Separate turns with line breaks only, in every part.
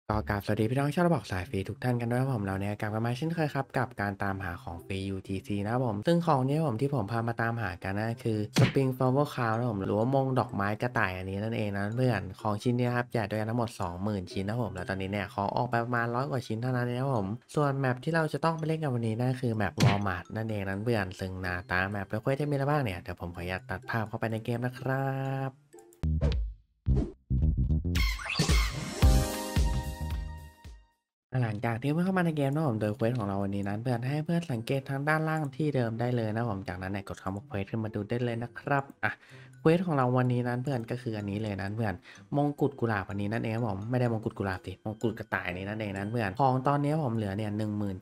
ก็กราบสวัสดีพี่น้องชาวระบอกสายฟรีทุกท่านกันด้วยครับผมเราเนี่ยกลับกันมาเช่นเคยครับกับการตามหาของฟรี UTC นะครับผมซึ่งของเนี้ผมที่ผมพามาตามหากันนะคือ Spring Flower Crown นะครับผมหรือว่ามงดอกไม้กระต่ายอันนี้นั่นเองนะเพื่อนของชิ้นนี้ครับแจกด้วยกันทั้งหมด20,000ชิ้นนะครับผมแล้วตอนนี้เนี่ยของออกไปประมาณ100กว่าชิ้นเท่านั้นเองครับผมส่วนแมปที่เราจะต้องไปเล่นกันวันนี้นั่นคือแมป Walmart นั่นเองนะเพื่อนซึ่งหน้าตาแมปแล้วเควสจะมีอะไรบ้างเนี่ยเดี๋ยวผมขออนุญาตตัดภาพเข้าไปในเกมนะครับ หลังจากที่เมื่อเข้ามาในเกมนะผมโดยเควสของเราวันนี้นั้นเพื่อนให้เพื่อนสังเกตทางด้านล่างที่เดิมได้เลยนะผมจากนั้นเนี่ยกดคำว่าเควสขึ้นมาดูได้เลยนะครับเควสของเราวันนี้นั้นเพื่อนก็คืออันนี้เลยนั้นเพื่อนมงกุฎกุหลาบอันนี้นั่นเองครับผมไม่ได้มงกุฎกุหลาบสิมงกุฎกระต่ายนี้นั่นเองนั้นเพื่อนของตอนนี้ผมเหลือเนี่ย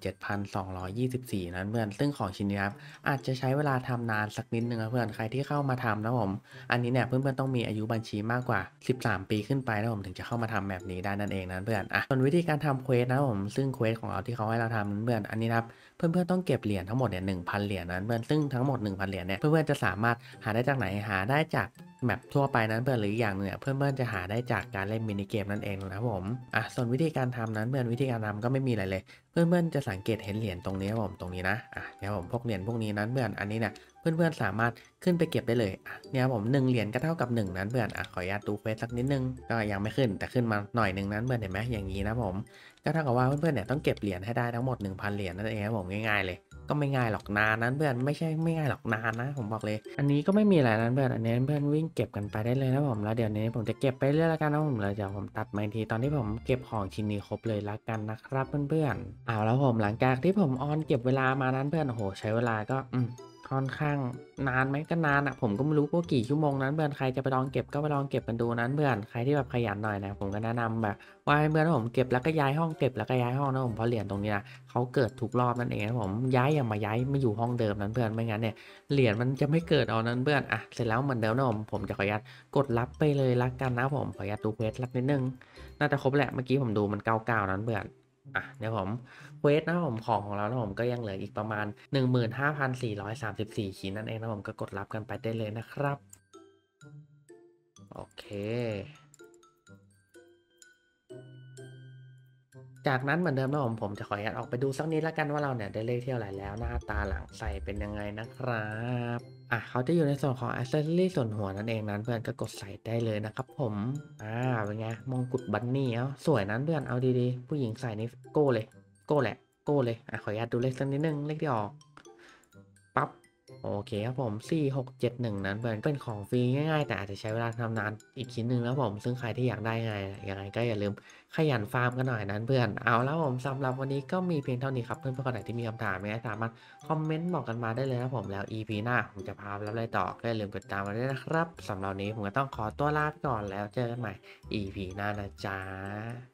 17,224นั้นเพื่อนซึ่งของชิ้นนี้ครับอาจจะใช้เวลาทำนานสักนิดนึงนะเพื่อนใครที่เข้ามาทำนะผม อันนี้เนี่ยเพื่อนๆต้องมีอายุบัญชีมากกว่า13ปีขึ้นไปนะผมถึงจะเข้ามาทำแบบนี้ได้นั่นเองนะเพื่อนส่วนวิธีการทำเควสนะผมซึ่งเควสของเราที่เขาให้เราทำนั้นเพื่อนอันนี้นะครับเพื่อนๆต้องเก็บเหรียญทั้งหมดเนี่ย1,000เหรียญนั้นเพื่อนซึ่งทั้งหมด1,000เหรียญเนี่ยเพื่อนๆจะสามารถหาได้จากไหนหาได้จากแมปทั่วไปนั้นเพื่อนหรืออีกอย่างหนึ่งเนี่ยเพื่อนๆจะหาได้จากการเล่นมินิเกมนั่นเองนะครับผมส่วนวิธีการทำนั้นเพื่อนวิธีการทำก็ไม่มีอะไรเลยเพื่อนๆจะสังเกตเห็นเหรียญตรงนี้ครับผมตรงนี้นะเนี่ยผมพวกเหรียญพวกนี้นั้นเพื่อนอันนี้เนี่ย เพื่อนๆสามารถขึ้นไปเก็บได้เลยเนี่ยผม1เหรียญก็เท่ากับ1นั้นเพื่อนขออนุญาตดูเควสสักนิดนึงก็ยังไม่ขึ้นแต่ขึ้นมาหน่อยหนึ่งนั้นเพื่อนเห็นไหมอย่างนี้นะผมก็เท่ากับว่าเพื่อนๆเนี่ยต้องเก็บเหรียญให้ได้ทั้งหมด1,000เหรียญนั่นเองครับผมง่ายๆเลยก็ไม่ง่ายหรอกนานนั้นเพื่อนไม่ใช่ไม่ง่ายหรอกนานนะผมบอกเลยอันนี้ก็ไม่มีอะไรนั้นเพื่อนอันนี้เพื่อนวิ่งเก็บกันไปได้เลยนะผมแล้วเดี๋ยวนี้ผมจะเก็บไปเรื่อยแล้วกันนะผมเลยเดี๋ยวผมตัดมาอีกทีตอนที่ผมเก็บของชิ้นนี้ครบเลยแล้วกันนะครับเพื่อนๆเอาแล้วผมหลังจากที่ผมออนเก็บเวลามานั้นเพื่อนโอ้โหใช้เวลาก็ค่อนข้างนานไหมก็นานอะผมก็ไม่รู้ว่ากี่ชั่วโมงนั้นเพื่อนใครจะไปลองเก็บก็ไปลองเก็บกันดูนั้นเพื่อนใครที่แบบขยันหน่อยนะผมก็แนะนำแบบว่าให้เพื่อนผมเก็บแล้วก็ย้ายห้องเก็บแล้วก็ย้ายห้องนะผมเพราะเหรียญตรงนี้นะเขาเกิดทุกรอบนั่นเองนะผมย้ายอย่ามาย้ายมาอยู่ห้องเดิมนั้นเพื่อนไม่งั้นเนี่ยเหรียญมันจะไม่เกิดเอานั้นเพื่อนเสร็จแล้วเหมือนเดิมนะผมจะขออนุญาตกดรับไปเลยละกันนะผมขออนุญาตดูเควสรับนิดนึงน่าจะครบแหละเมื่อกี้ผมดูมัน99นั้นเพื่อนเดี๋ยวผมเควสนะผมของเรานะผมก็ยังเหลืออีกประมาณ15,434ชิ้นนั่นเองนะผมก็กดรับกันไปได้เลยนะครับโอเค จากนั้นเหมือนเดิมนะผมจะขออนุญาตออกไปดูสักนิดแล้วกันว่าเราเนี่ยได้เลขเที่ยวไหร่แล้วหน้าตาหลังใส่เป็นยังไงนะครับเขาจะอยู่ในส่วนของ Accessory ส่วนหัวนั่นเองนั้นเพื่อนก็กดใส่ได้เลยนะครับผมเป็นไงมงกุฎบันนี่สวยนั้นเพื่อนเอาดีๆผู้หญิงใส่นี่โก้เลยโก้แหละโก้เลยขออนุญาตดูเลขสักนิดนึงเลขที่ออกปั๊บโอเคครับผม4671นั้นเพื่อนเป็นของฟรีง่ายๆแต่อาจจะใช้เวลาทำนานอีกชิ้นหนึ่งแล้วผมซึ่งใครที่อยากได้ไงยังไงก็อย่าลืม ขยันฟาร์มกันหน่อยนั้นเพื่อนเอาแล้วผมสำหรับวันนี้ก็มีเพียงเท่านี้ครับเพื่อนๆคนไหนที่มีคำถามยังไงสามารถคอมเมนต์บอกกันมาได้เลยนะผมแล้ว EP หน้าผมจะพาไปรับอะไรต่อก็อย่าลืมกดติดตามมาด้วยนะครับสำหรับวันนี้ผมก็ต้องขอตัวลาไปก่อนแล้วเจอกันใหม่ EP หน้านะจ๊ะ